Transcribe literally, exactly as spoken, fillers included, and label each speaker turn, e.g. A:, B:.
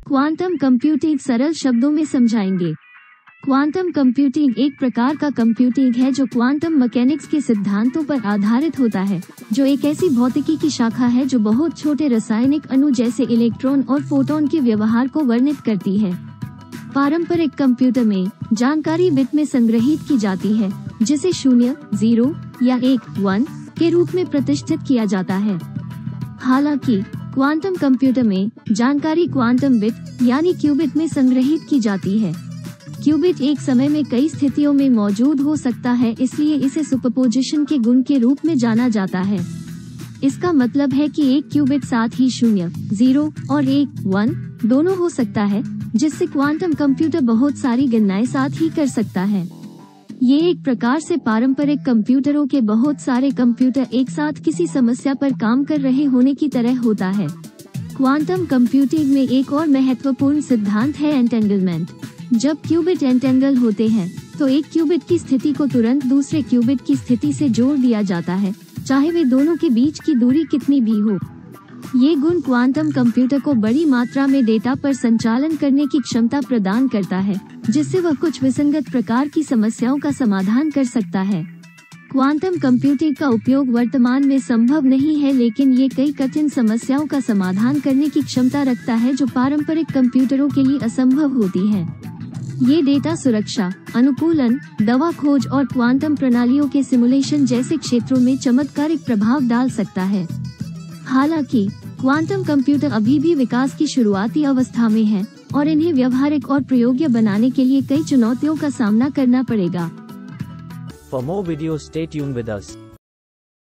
A: Quantum computing सरल शब्दों में समझाएंगे। क्वांटम कंप्यूटिंग एक प्रकार का कंप्यूटिंग है जो क्वांटम मैकेनिक्स के सिद्धांतों पर आधारित होता है, जो एक ऐसी भौतिकी की शाखा है जो बहुत छोटे रासायनिक अणु जैसे इलेक्ट्रॉन और फोटोन के व्यवहार को वर्णित करती है। पारंपरिक कंप्यूटर में जानकारी बिट में संग्रहित की जाती है, जिसे शून्य, जीरो या एक, वन के रूप में प्रतिष्ठित किया जाता है। हालांकि क्वांटम कंप्यूटर में जानकारी क्वांटम बिट यानी क्यूबिट में संग्रहित की जाती है। क्यूबिट एक समय में कई स्थितियों में मौजूद हो सकता है, इसलिए इसे सुपरपोजिशन के गुण के रूप में जाना जाता है। इसका मतलब है कि एक क्यूबिट साथ ही शून्य, जीरो और एक, वन दोनों हो सकता है, जिससे क्वांटम कंप्यूटर बहुत सारी गणनाएं साथ ही कर सकता है। ये एक प्रकार से पारंपरिक कंप्यूटरों के बहुत सारे कंप्यूटर एक साथ किसी समस्या पर काम कर रहे होने की तरह होता है। क्वांटम कंप्यूटिंग में एक और महत्वपूर्ण सिद्धांत है एंटेंगलमेंट। जब क्यूबिट एंटेंगल होते हैं तो एक क्यूबिट की स्थिति को तुरंत दूसरे क्यूबिट की स्थिति से जोड़ दिया जाता है, चाहे वे दोनों के बीच की दूरी कितनी भी हो। ये गुण क्वांटम कंप्यूटर को बड़ी मात्रा में डेटा पर संचालन करने की क्षमता प्रदान करता है, जिससे वह कुछ विसंगत प्रकार की समस्याओं का समाधान कर सकता है। क्वांटम कंप्यूटिंग का उपयोग वर्तमान में संभव नहीं है, लेकिन ये कई कठिन समस्याओं का समाधान करने की क्षमता रखता है जो पारंपरिक कंप्यूटरों के लिए असंभव होती है। ये डेटा सुरक्षा, अनुकूलन, दवा खोज और क्वांटम प्रणालियों के सिमुलेशन जैसे क्षेत्रों में चमत्कारिक प्रभाव डाल सकता है। हालांकि क्वांटम कंप्यूटर अभी भी विकास की शुरुआती अवस्था में है और इन्हें व्यवहारिक और प्रयोग्य बनाने के लिए कई चुनौतियों का सामना करना पड़ेगा।
B: For more videos, stay tuned with us.